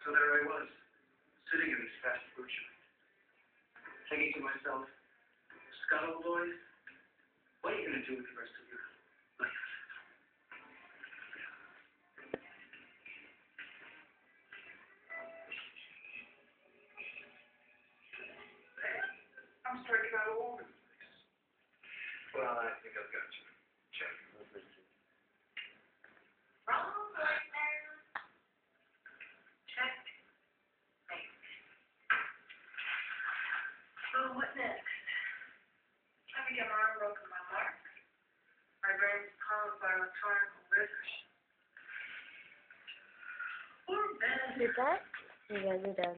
So there I was, sitting in this fast food joint, thinking to myself, Scuttle boy, what are you going to do with the rest of your life? I'm starting out all over the place. Well, I think I've got you. Check. Wrong right now. Check. So what next? I began my arm broken my mark. My brain is caused by electronic rivers. Poor Ben. Did that? You guys are done.